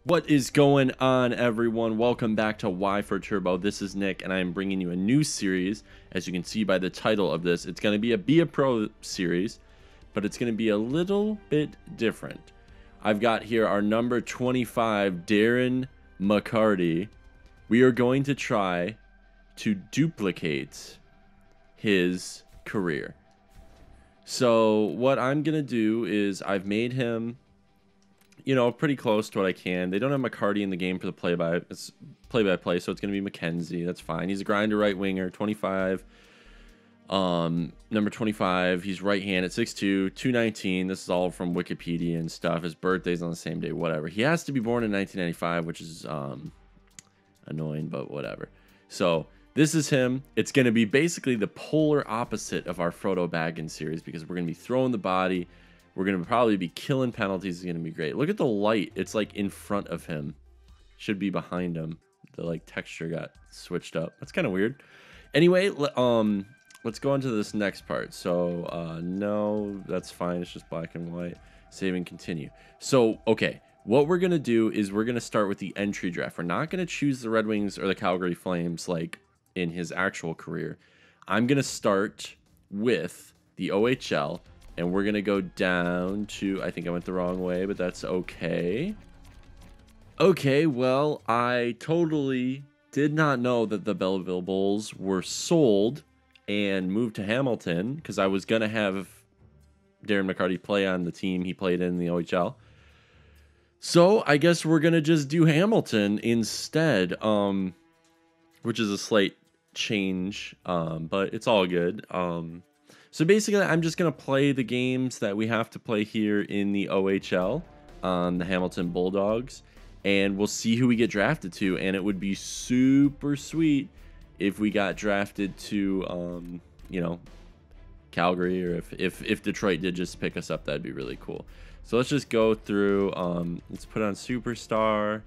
What is going on, everyone? Welcome back to Y4Turbo. This is Nick, and I am bringing you a new series. As you can see by the title of this, it's going to be a Pro series, but it's going to be a little bit different. I've got here our number 25, Darren McCarty. We are going to try to duplicate his career. So what I'm going to do is I've made him, you know, pretty close to what I can. They don't have McCarty in the game for the play-by-play, so it's going to be McKenzie. That's fine. He's a grinder right winger, 25. Number 25. He's right-handed, 6'2", 219. This is all from Wikipedia and stuff. His birthday's on the same day, whatever. He has to be born in 1995, which is annoying, but whatever. So this is him. It's going to be basically the polar opposite of our Frodo Baggins series because we're going to be throwing the body. We're going to probably be killing penalties. It's going to be great. Look at the light. It's like in front of him. Should be behind him. The like texture got switched up. That's kind of weird. Anyway, let's go on to this next part. So, no, that's fine. It's just black and white. Save and continue. So, okay. What we're going to do is we're going to start with the entry draft. We're not going to choose the Red Wings or the Calgary Flames like in his actual career. I'm going to start with the OHL. And we're going to go down to, I think I went the wrong way, but that's okay. Okay, well, I totally did not know that the Belleville Bulls were sold and moved to Hamilton because I was going to have Darren McCarty play on the team he played in the OHL. So I guess we're going to just do Hamilton instead, which is a slight change, but it's all good. So basically, I'm just going to play the games that we have to play here in the OHL on the Hamilton Bulldogs, and we'll see who we get drafted to, and it would be super sweet if we got drafted to, you know, Calgary, or if Detroit did just pick us up, that'd be really cool. So let's just go through, let's put on Superstar.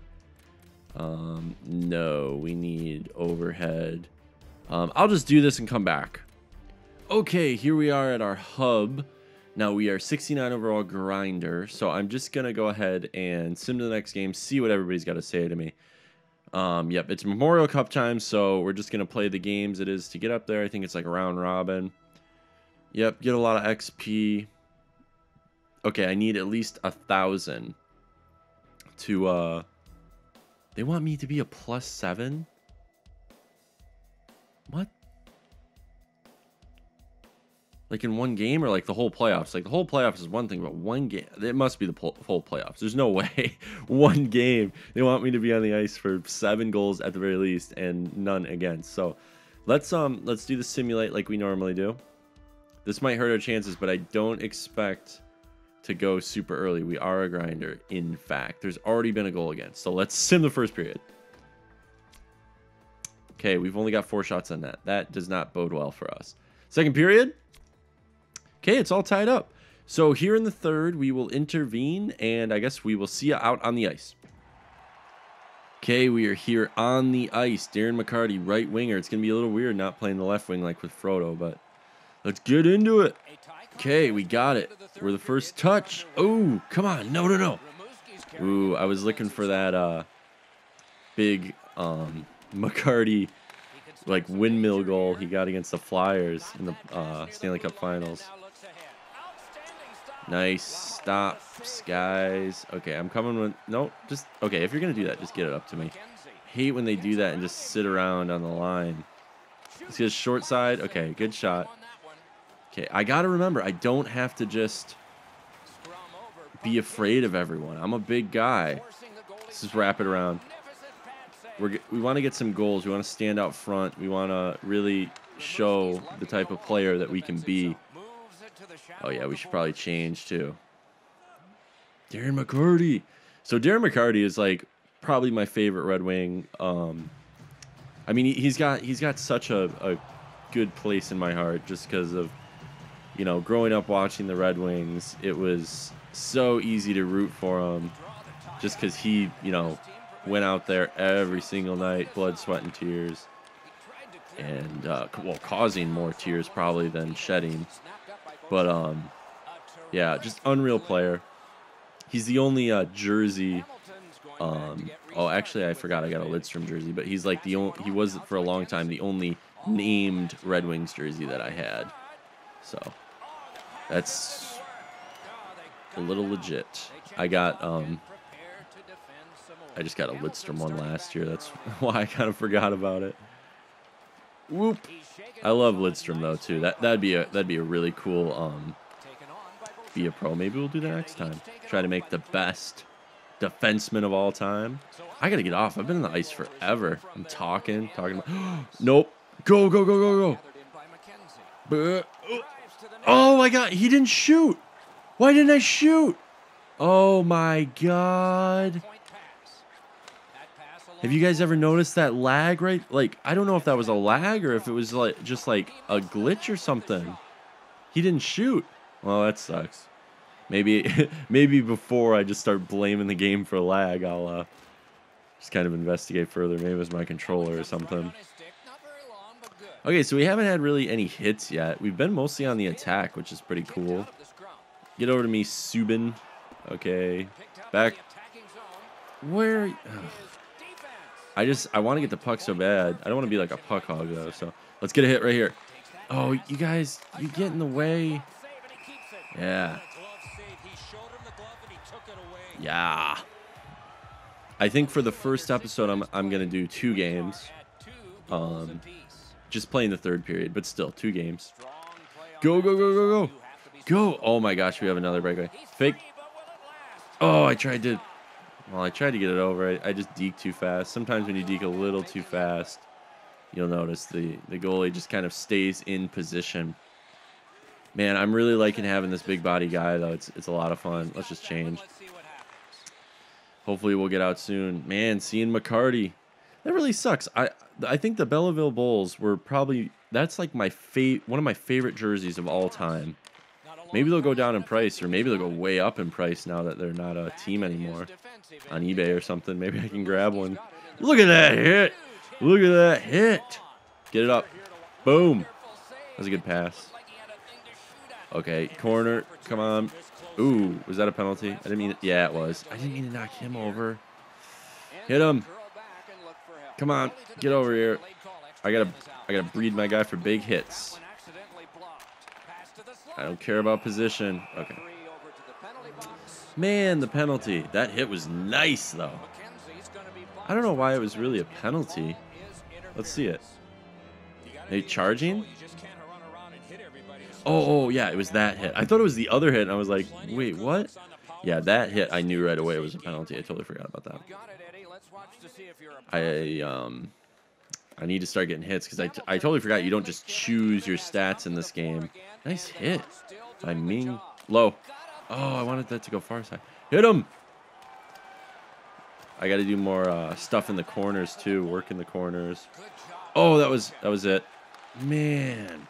No, we need Overhead. I'll just do this and come back. Okay, here we are at our hub. Now we are 69 overall grinder, so I'm just going to go ahead and sim to the next game, see what everybody's got to say to me. Yep, it's Memorial Cup time, so we're just going to play the games it is to get up there. I think it's like a round robin. Yep, get a lot of XP. Okay, I need at least 1,000 to, they want me to be a +7? What? Like in one game or like the whole playoffs? Like the whole playoffs is one thing, but one game, it must be the whole playoffs. There's no way one game they want me to be on the ice for 7 goals at the very least and none against. So let's do the simulate like we normally do. This might hurt our chances, but I don't expect to go super early. We are a grinder. In fact, there's already been a goal against. So let's sim the first period. Okay, we've only got 4 shots on net. That does not bode well for us. Second period. Okay, it's all tied up. So here in the third, we will intervene, and I guess we will see you out on the ice. Okay, we are here on the ice. Darren McCarty, right winger. It's going to be a little weird not playing the left wing like with Frodo, but let's get into it. Okay, we got it. We're the first touch. Oh, come on. No, no, no. Ooh, I was looking for that big McCarty like windmill goal he got against the Flyers in the Stanley Cup Finals. Nice stops, guys. Okay, I'm coming with... No, just... Okay, if you're going to do that, just get it up to me. Hate when they do that and just sit around on the line. Let's get a short side. Okay, good shot. Okay, I got to remember, I don't have to just be afraid of everyone. I'm a big guy. Let's just wrap it around. We want to get some goals. We want to stand out front. We want to really show the type of player that we can be. Oh, yeah, we should probably change, too. Darren McCarty. So Darren McCarty is, like, probably my favorite Red Wing. I mean, he's got such a good place in my heart just because of, you know, growing up watching the Red Wings. It was so easy to root for him just because he, you know, went out there every single night, blood, sweat, and tears. And, well, causing more tears probably than shedding. But, yeah, just unreal player. He's the only jersey Oh, actually, I forgot I got a Lidstrom jersey, but he's like the only, he was for a long time the only named Red Wings jersey that I had. So that's a little legit. I just got a Lidstrom one last year. That's why I kind of forgot about it. Whoop. I love Lidstrom though too. That'd be a really cool be a pro. Maybe we'll do that next time. Try to make the best defenseman of all time. I gotta get off. I've been on the ice forever. I'm talking about nope. Go, go, go, go, go. Oh my god, he didn't shoot. Why didn't I shoot? Oh my god. Have you guys ever noticed that lag, right? Like, I don't know if that was a lag or if it was like just like a glitch or something. He didn't shoot. Well, that sucks. Maybe maybe before I just start blaming the game for lag, I'll just kind of investigate further. Maybe it was my controller or something. Okay, so we haven't had really any hits yet. We've been mostly on the attack, which is pretty cool. Get over to me, Subin. Okay. Back. Where? Ugh. I want to get the puck so bad. I don't want to be like a puck hog, though. So let's get a hit right here. Oh, you guys, you get in the way. Yeah. Yeah. I think for the first episode, I'm going to do 2 games. Just playing the third period, but still 2 games. Go, go, go, go, go. Go. Oh, my gosh, we have another breakaway. Fake. Oh, I tried to get it over. I just deked too fast. Sometimes when you deke a little too fast, you'll notice the goalie just kind of stays in position. Man, I'm really liking having this big body guy, though. It's a lot of fun. Let's just change. Hopefully we'll get out soon. Man, seeing McCarty, that really sucks. I think the Belleville Bulls were probably, that's like one of my favorite jerseys of all time. Maybe they'll go down in price, or maybe they'll go way up in price now that they're not a team anymore. On eBay or something, maybe I can grab one. Look at that hit! Look at that hit! Get it up. Boom! That was a good pass. Okay, corner. Come on. Ooh, was that a penalty? I didn't mean it. Yeah, it was. I didn't mean to knock him over. Hit him. Come on, get over here. I gotta breed my guy for big hits. I don't care about position. Okay. Man, the penalty. That hit was nice, though. I don't know why it was really a penalty. Let's see it. Are they charging? Oh, yeah, it was that hit. I thought it was the other hit, and I was like, wait, what? Yeah, that hit, I knew right away it was a penalty. I totally forgot about that. I need to start getting hits, because I totally forgot you don't just choose your stats in this game. Nice hit by Ming. Low. Oh, I wanted that to go far side. Hit him! I got to do more stuff in the corners, too. Work in the corners. Oh, that was it. Man.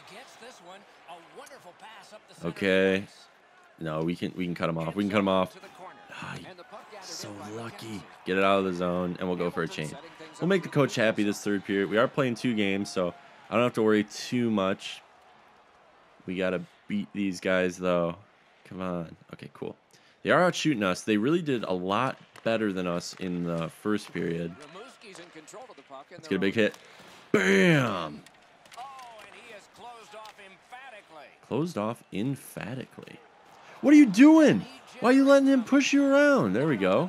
Okay. No, we can cut him off. We can cut him off. Oh, so lucky. Get it out of the zone, and we'll go for a change. We'll make the coach happy this third period. We are playing 2 games, so I don't have to worry too much. We got to beat these guys, though. Come on. Okay, cool. They are out shooting us. They really did a lot better than us in the first period. Let's get a big hit. Bam! Closed off emphatically. What are you doing? Why are you letting him push you around? There we go.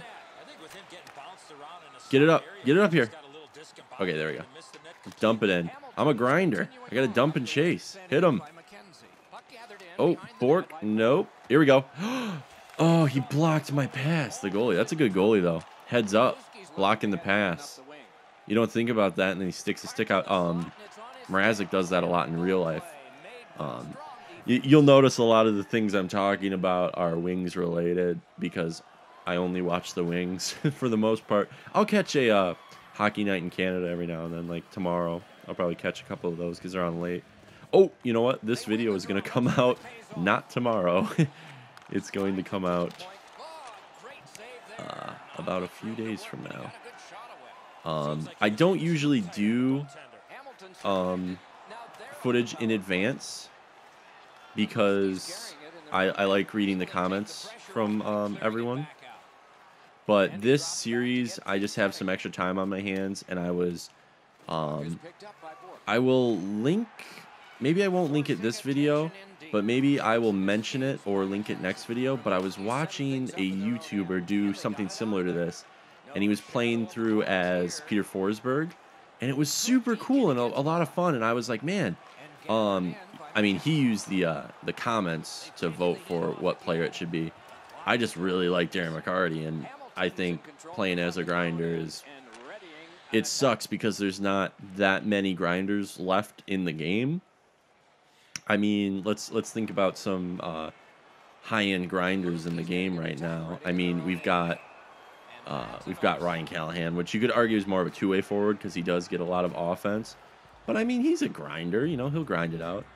Get it up. Get it up here. Okay, there we go. Dump it in. I'm a grinder. I got to dump and chase. Hit him. Oh, Bork. Nope. Here we go. Oh, he blocked my pass. The goalie. That's a good goalie, though. Heads up. Blocking the pass. You don't think about that, and then he sticks a stick out. Mrazek does that a lot in real life. You'll notice a lot of the things I'm talking about are Wings related, because I only watch the Wings for the most part. I'll catch a hockey night in Canada every now and then, like tomorrow. I'll probably catch a couple of those because they're on late. Oh, you know what? This video is going to come out not tomorrow. It's going to come out about a few days from now. I don't usually do footage in advance because I like reading the comments from everyone. But this series, I just have some extra time on my hands, and I will link, maybe I won't link it this video, but maybe I will mention it or link it next video. But I was watching a YouTuber do something similar to this, and he was playing through as Peter Forsberg, and it was super cool and a lot of fun. And I was like, man, I mean, he used the comments to vote for what player it should be. I just really like Darren McCarty, and I think playing as a grinder it sucks because there's not that many grinders left in the game. I mean, let's think about some high-end grinders in the game right now. I mean, we've got Ryan Callahan, which you could argue is more of a two-way forward because he does get a lot of offense. But I mean, he's a grinder. You know, he'll grind it out.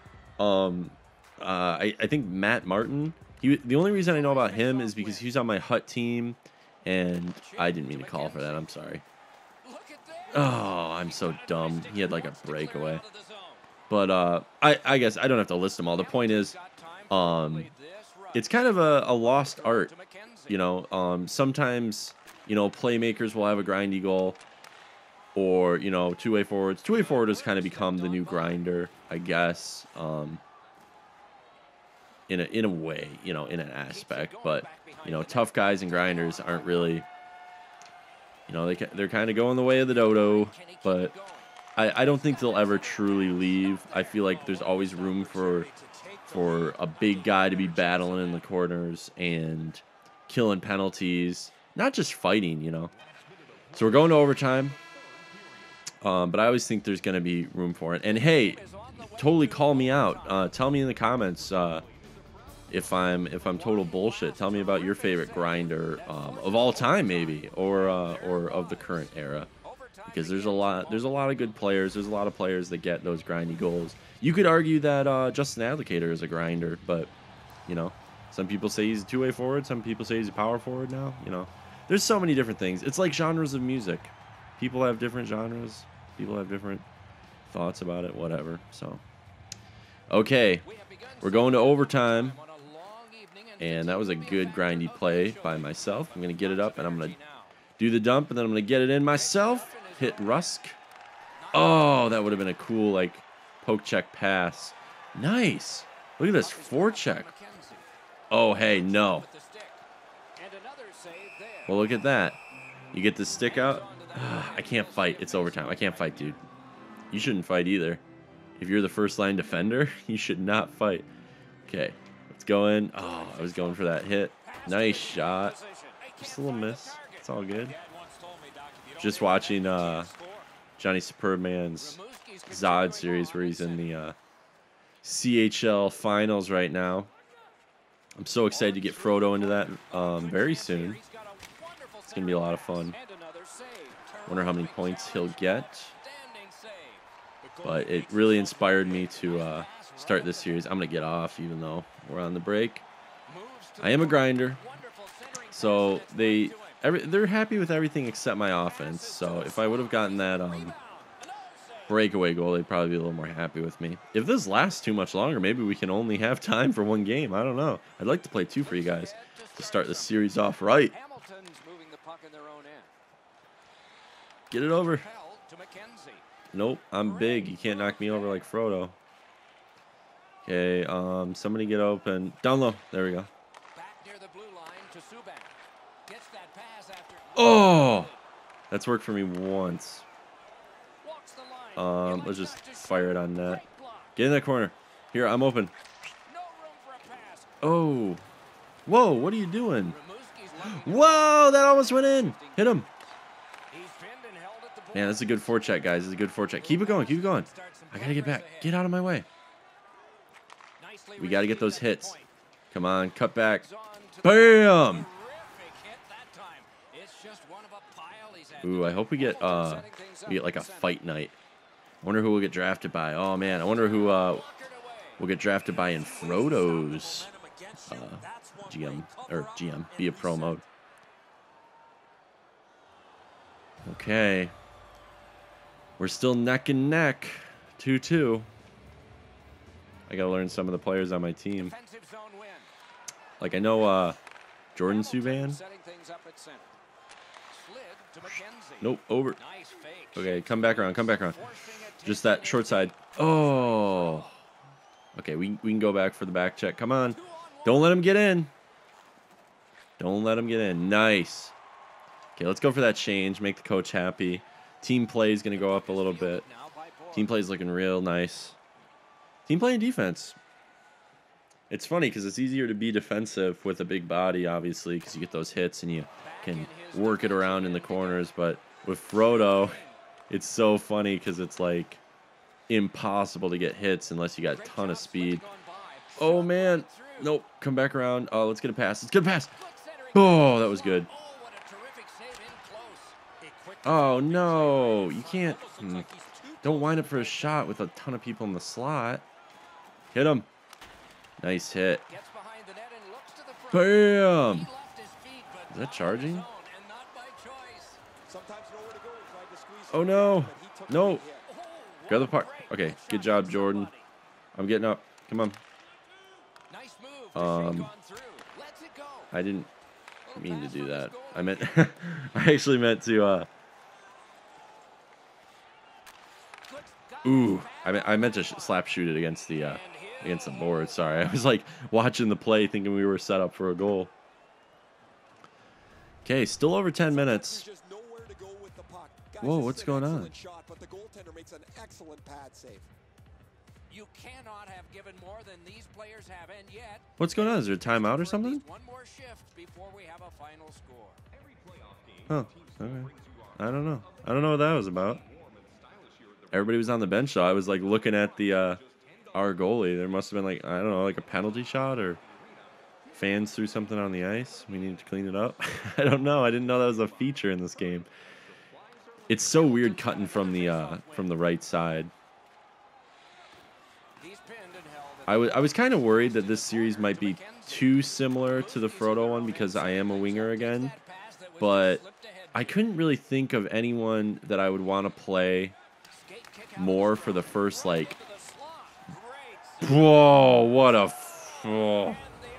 I think Matt Martin. The only reason I know about him is because he's on my Hut team, and I didn't mean to call for that. I'm sorry. Oh, I'm so dumb. He had like a breakaway. But I guess I don't have to list them all. The point is, it's kind of a lost art. You know, sometimes, you know, playmakers will have a grindy goal, or, you know, two-way forwards. Two-way forward has kind of become the new grinder, I guess. In a way, you know, in an aspect, but, you know, tough guys and grinders aren't really, you know, they're kind of going the way of the dodo, but I don't think they'll ever truly leave. I feel like there's always room for a big guy to be battling in the corners and killing penalties, not just fighting, you know. So we're going to overtime, but I always think there's going to be room for it. And hey, totally call me out. Tell me in the comments if I'm total bullshit. Tell me about your favorite grinder of all time, maybe, or of the current era, because there's a lot of good players. There's a lot of players that get those grindy goals. You could argue that Justin Advocator is a grinder, but, you know, some people say he's a two-way forward. Some people say he's a power forward now. You know, there's so many different things. It's like genres of music. People have different genres. People have different thoughts about it. Whatever. So, okay, we're going to overtime. And that was a good grindy play by myself. I'm going to get it up, and I'm going to do the dump, and then I'm going to get it in myself. Hit Rusk. Oh, that would have been a cool, like, poke check pass. Nice. Look at this forecheck. Oh, hey, no. Well, look at that. You get the stick out. I can't fight. It's overtime. I can't fight, dude. You shouldn't fight either. If you're the first-line defender, you should not fight. Okay. Let's go in. Oh, I was going for that hit. Nice shot. Just a little miss. It's all good. Just watching Johnny Superman's Zod series where he's in the CHL finals right now. I'm so excited to get Frodo into that very soon. It's going to be a lot of fun. Wonder how many points he'll get. But it really inspired me to start this series. I'm going to get off even though we're on the break. I am a grinder. So they're happy with everything except my offense. So if I would have gotten that breakaway goal, they'd probably be a little more happy with me. If this lasts too much longer, maybe we can only have time for one game. I don't know. I'd like to play two for you guys to start the series off right. Get it over. Nope, I'm big. You can't knock me over like Frodo. Okay, somebody get open. Down low. There we go. Oh! That's worked for me once. Let's just fire it on net. Get in that corner. Here, I'm open. Oh. Whoa, what are you doing? Whoa, that almost went in. Hit him. Man, that's a good forecheck, guys. It's a good forecheck. Keep it going. Keep it going. I got to get back. Get out of my way. We got to get those hits. Come on, cut back. Bam! Ooh, I hope we get like a fight night. I wonder who will get drafted by. Oh man, I wonder who will get drafted by in Frodo's GM be a pro mode. Okay. We're still neck and neck. 2-2. I gotta learn some of the players on my team. Like I know Jordan Subban. Nope, over. Okay, come back around, come back around. Just that short side. Oh. Okay, we can go back for the back check. Come on. Don't let him get in. Don't let him get in. Nice. Okay, let's go for that change. Make the coach happy. Team play is going to go up a little bit. Team play is looking real nice. Team play and defense. It's funny because it's easier to be defensive with a big body, obviously, because you get those hits and you can work it around in the corners. But with Frodo, it's so funny because it's like impossible to get hits unless you got a ton of speed. Oh, man. Nope. Come back around. Oh, let's get a pass. Let's get a pass. Oh, that was good. Oh, no. You can't. Don't wind up for a shot with a ton of people in the slot. Hit him. Nice hit. Bam. Is that charging? Oh, no. No. Grab the puck. Okay. Good job, Jordan. I'm getting up. Come on. I didn't mean to do that. I meant I actually meant to ooh, I meant to slap shoot it against the board. Sorry. I was like watching the play thinking we were set up for a goal. Okay, still over 10 minutes. Whoa, what's going on? You cannot have given more than these players have, and yet what's going on? Is there a timeout or something? One more shift before we have a final score. Oh, okay. I don't know. I don't know what that was about. Everybody was on the bench, so I was like looking at the our goalie. There must have been like, I don't know, like a penalty shot or fans threw something on the ice. We need to clean it up. I don't know. I didn't know that was a feature in this game. It's so weird cutting from the right side. I was kind of worried that this series might be too similar to the Frodo one because I am a winger again, but I couldn't really think of anyone that I would want to play more for the first, like, whoa, what a, oh.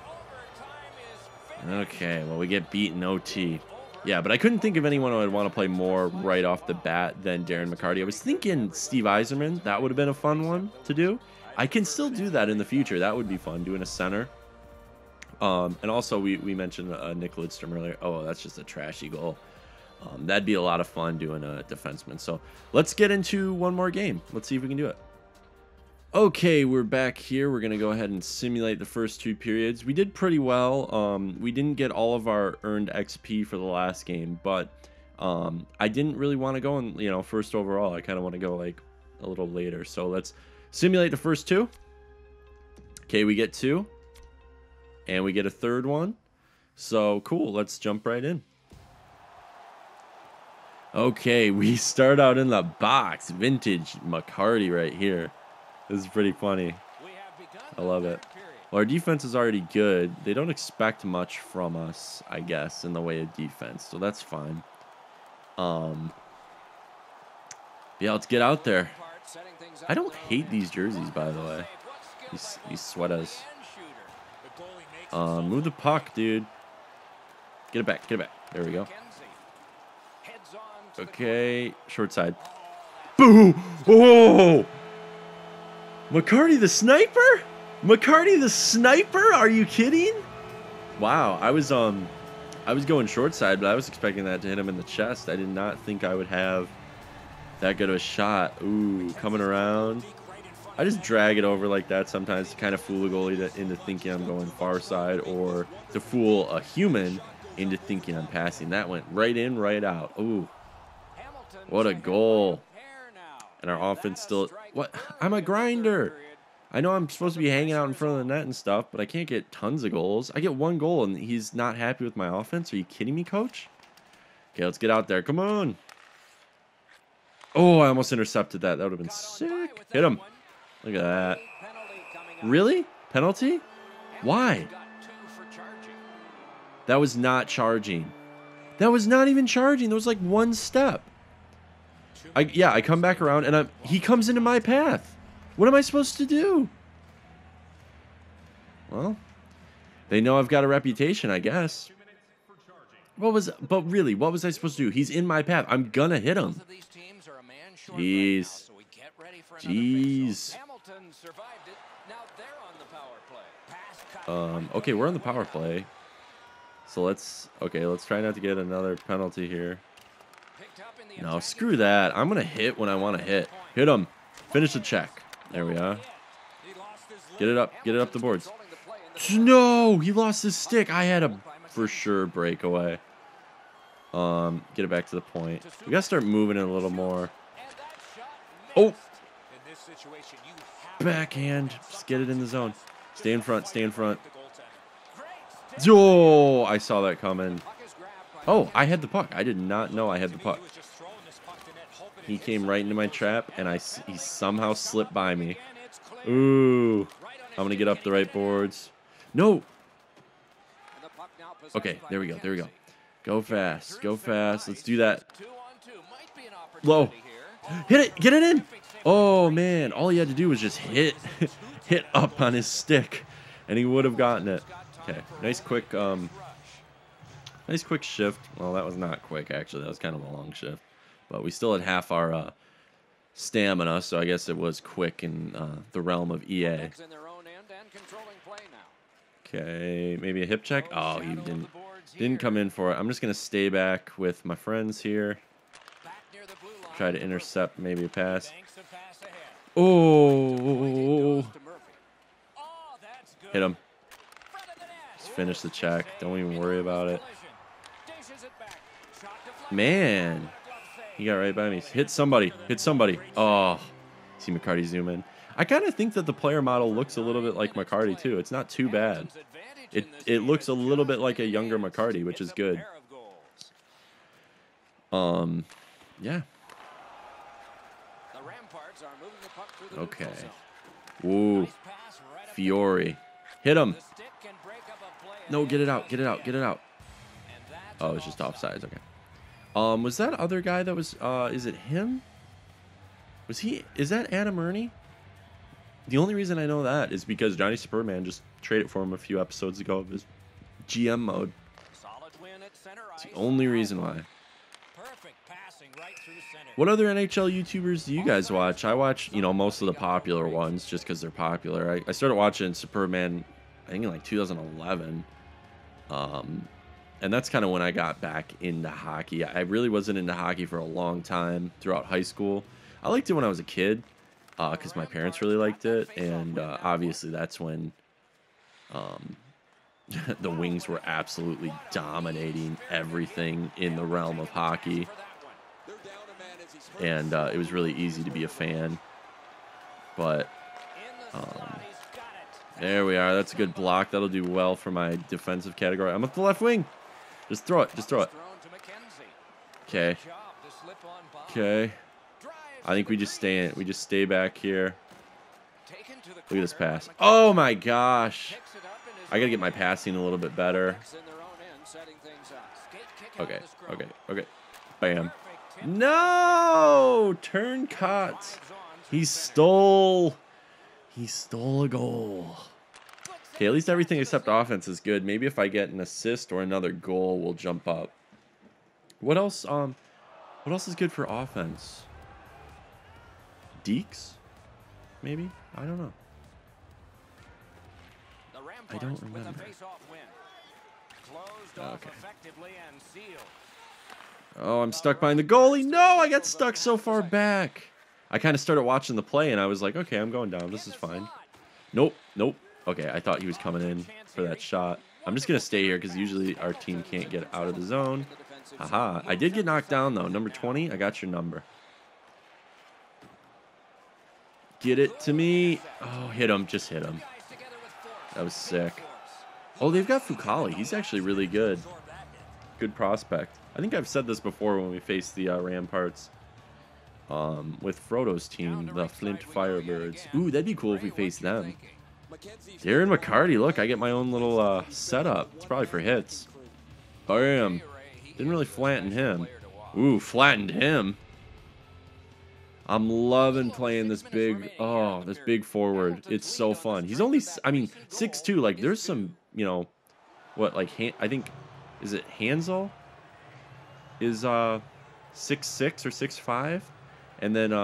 Okay, well, we get beat in OT. Yeah, but I couldn't think of anyone I would want to play more right off the bat than Darren McCarty. I was thinking Steve Yzerman. That would have been a fun one to do. I can still do that in the future. That would be fun, doing a center. And also, we mentioned Nick Lidstrom earlier. Oh, that's just a trashy goal. That'd be a lot of fun doing a defenseman. So let's get into one more game. Let's see if we can do it. Okay, we're back here. We're going to go ahead and simulate the first two periods. We did pretty well. We didn't get all of our earned XP for the last game, but I didn't really want to go in, first overall. I kind of want to go like a little later. So let's simulate the first two. Okay, we get two. And we get a third one. So cool, let's jump right in. Okay, we start out in the box. Vintage McCarty right here. This is pretty funny. I love it. Well, our defense is already good. They don't expect much from us, I guess, in the way of defense. So that's fine. Yeah, let's get out there. I don't hate these jerseys, by the way. These sweaters. Move the puck, dude. Get it back. Get it back. There we go. Okay. Short side. Boo! Whoa! McCarty the sniper? McCarty the sniper? Are you kidding? Wow. I was going short side, but I was expecting that to hit him in the chest. I did not think I would have that good of a shot. Ooh, coming around. I just drag it over like that sometimes to kind of fool a goalie into thinking I'm going far side, or to fool a human into thinking I'm passing. That went right in, right out. Ooh, what a goal. And our offense still... What? I'm a grinder. I know I'm supposed to be hanging out in front of the net and stuff, but I can't get tons of goals. I get one goal, and he's not happy with my offense. Are you kidding me, coach? Okay, let's get out there. Come on. Oh, I almost intercepted that. That would have been sick. Hit him. Look at that. Really? Penalty? Why? That was not charging. That was not even charging. There was like one step. I come back around and he comes into my path. What am I supposed to do? Well, they know I've got a reputation, I guess. But really, what was I supposed to do? He's in my path. I'm gonna hit him. Jeez. Jeez. Okay, we're on the power play. So let's try not to get another penalty here. No, screw that. I'm gonna hit when I want to hit. Hit him. Finish the check. There we are. Get it up. Get it up the boards. No, he lost his stick. I had a for sure breakaway. Get it back to the point. We gotta start moving it a little more. Oh, backhand. Just get it in the zone. Stay in front. Stay in front. Oh, I saw that coming. Oh, I had the puck. I did not know I had the puck. He came right into my trap, and he somehow slipped by me. Ooh, I'm gonna get up the right boards. No. Okay, there we go. There we go. Go fast. Go fast. Let's do that. Low. Hit it. Get it in. Oh, man. All he had to do was just hit up on his stick, and he would have gotten it. Okay. Nice quick shift. Well, that was not quick, actually. That was kind of a long shift. But we still had half our stamina, so I guess it was quick in the realm of EA. Okay, maybe a hip check. Oh, he didn't come in for it. I'm just gonna stay back with my friends here. Try to intercept maybe a pass. Oh, hit him. Just finish the check. Don't even worry about it. Man, he got right by me. Hit somebody. Hit somebody. Oh, see McCarty zoom in. I kind of think that the player model looks a little bit like McCarty too. It's not too bad. It looks a little bit like a younger McCarty, which is good. Yeah. Okay. Ooh. Fiore. Hit him. No, get it out. Get it out. Get it out. Oh, it's just offsides. Okay. Was that other guy that was is it him? Is that Adam Ernie? The only reason I know that is because Johnny Superman just traded for him a few episodes ago of his GM mode. It's the only reason why. What other NHL YouTubers do you guys watch? I watch, most of the popular ones just because they're popular. I started watching Superman, I think in like 2011. And that's kind of when I got back into hockey. I really wasn't into hockey for a long time throughout high school. I liked it when I was a kid. Because my parents really liked it, and obviously that's when the Wings were absolutely dominating everything in the realm of hockey, and it was really easy to be a fan. But there we are. That's a good block. That'll do well for my defensive category. I'm up the left wing. Just throw it. Just throw it. Okay. Okay. I think we just stay back here. Look at this pass. Oh my gosh. I gotta get my passing a little bit better. Okay, okay, okay. Bam. No! Turn cut. He stole a goal. Okay, at least everything except offense is good. Maybe if I get an assist or another goal, we'll jump up. What else is good for offense? Deeks? Maybe? I don't know. I don't remember. Okay. Oh, I'm stuck behind the goalie. No, I got stuck so far back. I kind of started watching the play, and I was like, okay, I'm going down. This is fine. Nope, nope. Okay, I thought he was coming in for that shot. I'm just going to stay here because usually our team can't get out of the zone. Haha. I did get knocked down, though. Number 20, I got your number. Get it to me. Oh, hit him. Just hit him. That was sick. Oh, they've got Fucali. He's actually really good. Good prospect. I think I've said this before when we faced the Ramparts. With Frodo's team, the Flint Firebirds. Ooh, that'd be cool if we faced them. Darren McCarty. Look, I get my own little setup. It's probably for hits. Bam. Didn't really flatten him. Ooh, flattened him. I'm loving playing this big, this big forward. It's so fun. He's only, 6'2". Like, there's some, what, like, I think, is it Hansel? is 6'6" or 6'5", and then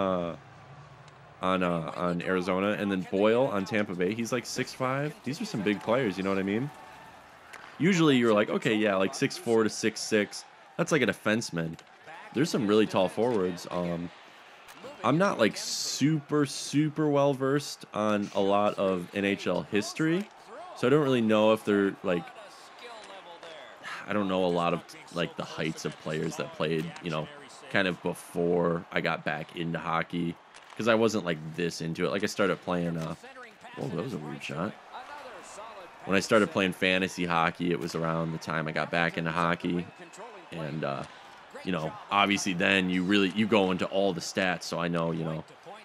on Arizona, and then Boyle on Tampa Bay, he's like 6'5". These are some big players, you know what I mean? Usually you're like, okay, yeah, like 6'4" to 6'6". That's like a defenseman. There's some really tall forwards. I'm not like super well versed on a lot of NHL history, so I don't really know if they're like, I don't know a lot of like the heights of players that played, you know, kind of before I got back into hockey, because I wasn't like this into it. Like I started playing oh, that was a weird shot. When I started playing fantasy hockey, it was around the time I got back into hockey, and you know, obviously then you go into all the stats, so I know, you know,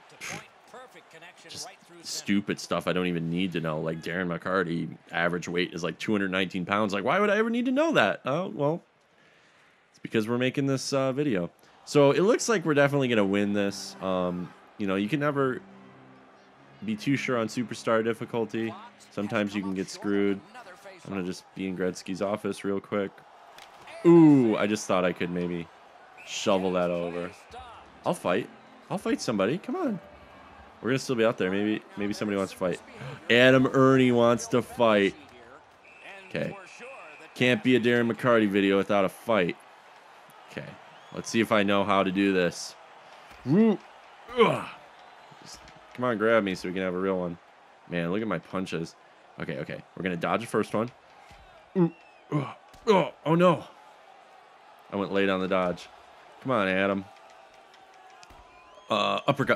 just stupid stuff I don't even need to know. Like Darren McCarty, average weight is like 219 pounds. Like, why would I ever need to know that? Oh, well, it's because we're making this video. So it looks like we're definitely going to win this. You know, you can never be too sure on superstar difficulty. Sometimes you can get screwed. I'm going to just be in Gretzky's office real quick. Ooh, I just thought I could maybe shovel that over. I'll fight. I'll fight somebody. Come on. We're going to still be out there. Maybe somebody wants to fight. Adam Ernie wants to fight. Okay. Can't be a Darren McCarty video without a fight. Okay. Let's see if I know how to do this. Woo. Ugh. Just, come on, grab me so we can have a real one. Man, look at my punches. Okay. We're going to dodge the first one. Ooh. Oh, no. I went late on the dodge. Come on, Adam. Uppercut.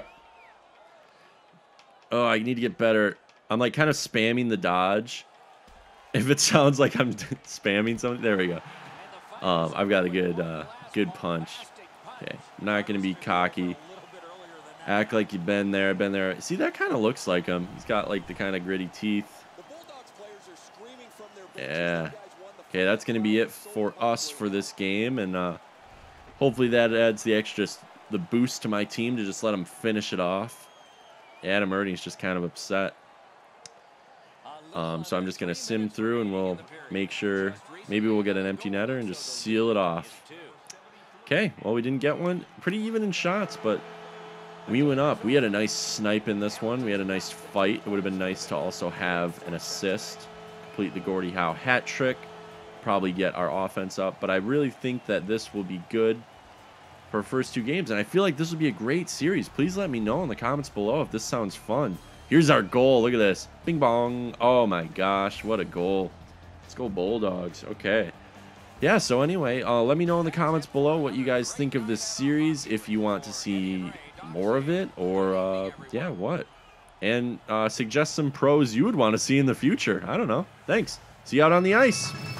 Oh, I need to get better. I'm like kind of spamming the dodge. If it sounds like I'm spamming something, there we go. I've got a good punch. Okay, I'm not gonna be cocky. Act like you've been there. Been there. See, that kind of looks like him. He's got like the kind of gritty teeth. Yeah. Okay, that's gonna be it for us for this game, and hopefully that adds the boost to my team to just let them finish it off. Adam Ernie's just kind of upset. So I'm just going to sim through, and we'll make sure maybe we'll get an empty netter and just seal it off. Okay, well, we didn't get one. Pretty even in shots, but we went up. We had a nice snipe in this one. We had a nice fight. It would have been nice to also have an assist, complete the Gordie Howe hat trick, probably get our offense up. But I really think that this will be good for our first two games, and I feel like this will be a great series. Please let me know in the comments below if this sounds fun. Here's our goal. Look at this. Bing bong. Oh my gosh, what a goal. Let's go Bulldogs. Okay. Yeah, so anyway, let me know in the comments below what you guys think of this series, if you want to see more of it, or yeah, what. And suggest some pros you would want to see in the future. I don't know. Thanks. See you out on the ice.